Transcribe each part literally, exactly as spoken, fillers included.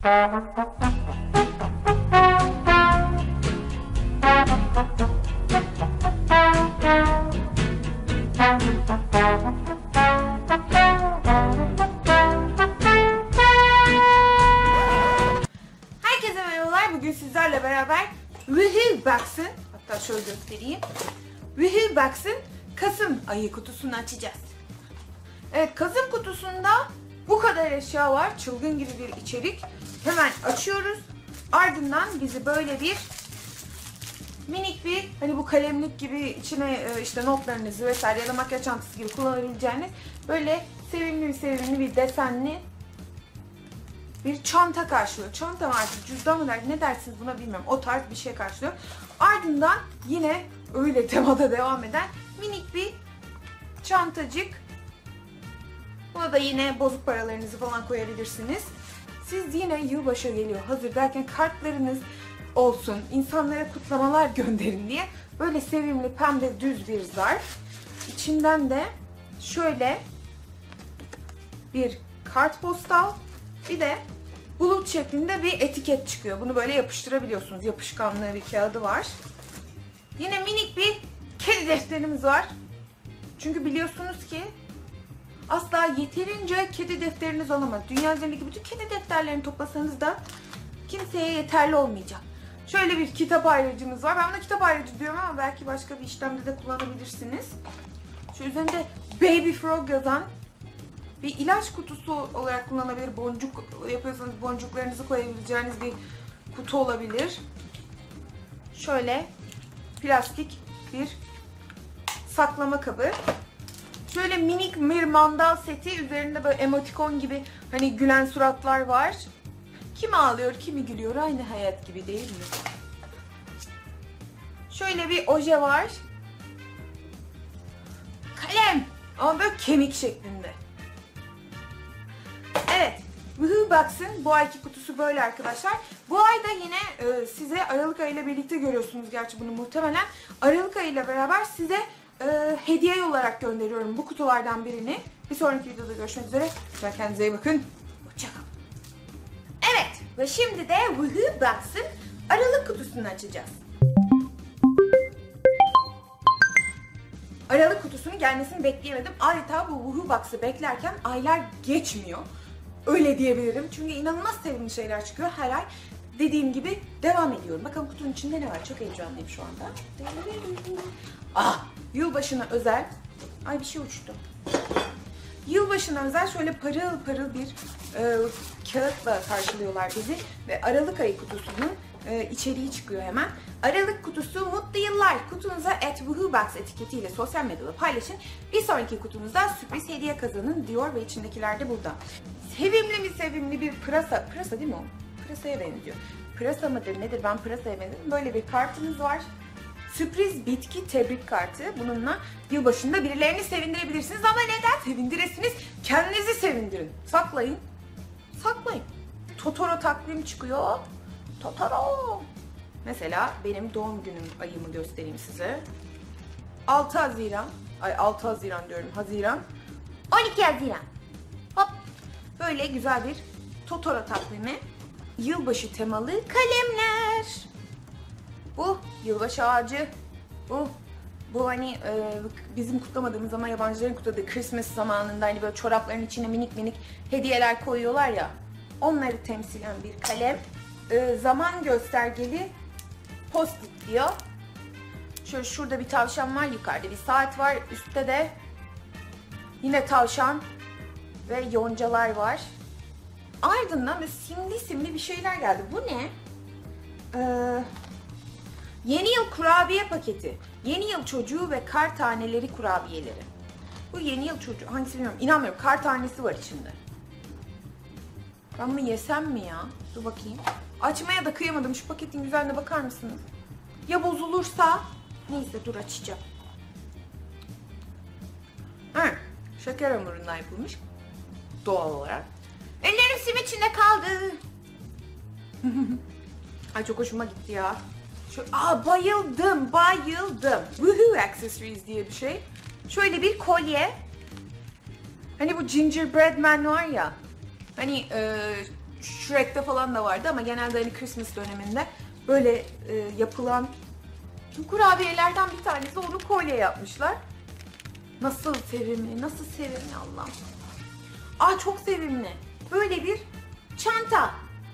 Herkese merhabalar. Bugün sizlerle beraber Woohoobox'ın, hatta şöyle göstereyim. Woohoobox'ın Kasım ayı kutusunu açacağız. Evet, Kasım kutusunda bu kadar eşya var. Çılgın gibi bir içerik. Hemen açıyoruz. Ardından bizi böyle bir minik bir, hani bu kalemlik gibi içine işte notlarınızı vesaire ya da makyaj çantası gibi kullanabileceğiniz böyle sevimli bir sevimli bir desenli bir çanta karşılıyor. Çanta mı artık, cüzdan mı der, ne dersiniz buna bilmiyorum. O tarz bir şey karşılıyor. Ardından yine öyle temada devam eden minik bir çantacık. Buna da yine bozuk paralarınızı falan koyabilirsiniz. Siz yine yılbaşı geliyor hazır derken kartlarınız olsun, insanlara kutlamalar gönderin diye böyle sevimli pembe düz bir zarf. İçinden de şöyle bir kartpostal, bir de bulut şeklinde bir etiket çıkıyor. Bunu böyle yapıştırabiliyorsunuz. Yapışkanlı bir kağıdı var. Yine minik bir kedi defterimiz var. Çünkü biliyorsunuz ki asla yeterince kedi defteriniz olamaz. Dünya üzerindeki bütün kedi defterlerini toplasanız da kimseye yeterli olmayacak. Şöyle bir kitap ayrıcımız var. Ben buna kitap ayrıcı diyorum ama belki başka bir işlemde de kullanabilirsiniz. Şu üzerinde Baby Frog yazan bir ilaç kutusu olarak kullanılabilir. Boncuk yapıyorsanız boncuklarınızı koyabileceğiniz bir kutu olabilir. Şöyle plastik bir saklama kabı. Şöyle minik bir mandal seti. Üzerinde böyle emotikon gibi hani gülen suratlar var. Kimi ağlıyor, kimi gülüyor. Aynı hayat gibi değil mi? Şöyle bir oje var. Kalem. Ama böyle kemik şeklinde. Evet. Woohoobox'ın bu ayki kutusu böyle arkadaşlar. Bu ayda yine e, size Aralık ayıyla birlikte görüyorsunuz gerçi bunu muhtemelen. Aralık ayıyla beraber size e, hediye olarak gönderiyorum bu kutulardan birini. Bir sonraki videoda görüşmek üzere. Kendinize iyi bakın. Hoşçakalın. Evet. Ve şimdi de Woohoobox'ın Aralık kutusunu açacağız. Aralık kutusunun gelmesini bekleyemedim. Adeta bu Woohoobox'ı beklerken aylar geçmiyor. Öyle diyebilirim. Çünkü inanılmaz sevimli şeyler çıkıyor. Her ay dediğim gibi devam ediyorum. Bakalım kutunun içinde ne var? Çok heyecanlıyım şu anda. Ah! Yılbaşına özel. Ay bir şey uçtu. Yılbaşına özel şöyle parıl parıl bir e, kağıtla karşılıyorlar bizi. Ve Aralık ayı kutusunun e, içeriği çıkıyor hemen. Aralık kutusu mutlu yıllar. Kutunuza at Woohoobox etiketiyle sosyal medyada paylaşın. Bir sonraki kutunuzda sürpriz hediye kazanın diyor ve içindekiler de burada. Sevimli mi sevimli bir pırasa. Pırasa değil mi o? Pırasaya benziyor. Pırasa mıdır nedir? Ben pırasaya benziyorum. Böyle bir kartımız var. Sürpriz bitki tebrik kartı. Bununla yılbaşında birilerini sevindirebilirsiniz. Ama neden sevindiresiniz? Kendinizi sevindirin. Saklayın. Saklayın. Totoro takvim çıkıyor. Totoro. Mesela benim doğum günüm ayımı göstereyim size. altı Haziran. Ay altı Haziran diyorum. Haziran. on iki Haziran. Hop. Böyle güzel bir Totoro takvimi. Yılbaşı temalı kalemler. Bu yılbaşı ağacı. Bu bu hani e, bizim kutlamadığımız ama yabancıların kutladığı Christmas zamanında hani böyle çorapların içine minik minik hediyeler koyuyorlar ya. Onları temsilen bir kalem. E, zaman göstergeli post-it diyor. Şöyle şurada bir tavşan var, yukarıda bir saat var, üstte de yine tavşan ve yoncalar var. Ardından böyle simli simli bir şeyler geldi. Bu ne? Ee, yeni yıl kurabiye paketi. Yeni yıl çocuğu ve kar taneleri kurabiyeleri. Bu yeni yıl çocuğu. Hangisi bilmiyorum. İnanmıyorum. Kar tanesi var içinde. Ben bunu yesem mi ya? Dur bakayım. Açmaya da kıyamadım. Şu paketin güzelliğine bakar mısınız? Ya bozulursa? Neyse dur açacağım. Ha, şeker hamurundan yapılmış. Doğal olarak. Ellerim sim içinde kaldı. Ay çok hoşuma gitti ya. Şu, aa bayıldım, bayıldım. Woohoo Accessories diye bir şey. Şöyle bir kolye. Hani bu gingerbread man var ya. Hani e, Shrek'te falan da vardı ama genelde hani Christmas döneminde böyle e, yapılan kurabiyelerden bir tanesi, onu kolye yapmışlar. Nasıl sevimli, nasıl sevimli Allah'ım. Aa çok sevimli. Böyle bir çanta.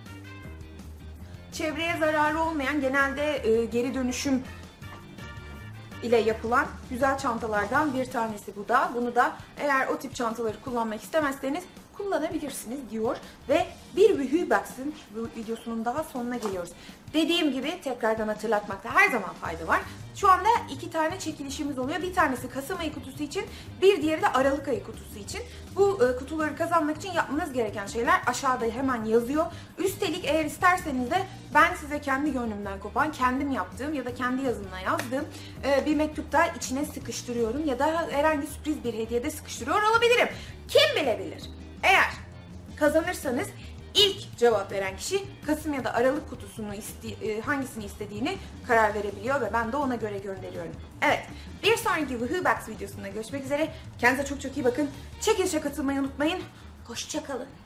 Çevreye zararı olmayan, genelde e, geri dönüşüm ile yapılan güzel çantalardan bir tanesi bu da. Bunu da eğer o tip çantaları kullanmak istemezseniz kullanabilirsiniz diyor. Ve bir Woohoo Box'ın bu videosunun daha sonuna geliyoruz. Dediğim gibi tekrardan hatırlatmakta her zaman fayda var. Şu anda iki tane çekilişimiz oluyor. Bir tanesi Kasım ayı kutusu için, bir diğeri de Aralık ayı kutusu için. Bu e, kutuları kazanmak için yapmanız gereken şeyler aşağıda hemen yazıyor. Üstelik eğer isterseniz de ben size kendi gönlümden kopan, kendim yaptığım ya da kendi yazımla yazdığım e, bir mektupta içine sıkıştırıyorum ya da herhangi sürpriz bir hediyede sıkıştırıyor olabilirim. Kim bilebilir? Eğer kazanırsanız ilk cevap veren kişi Kasım ya da Aralık kutusunu iste, hangisini istediğini karar verebiliyor ve ben de ona göre gönderiyorum. Evet, bir sonraki Woohoo Box videosunda görüşmek üzere. Kendinize çok çok iyi bakın. Çekilişe katılmayı unutmayın. Hoşça kalın.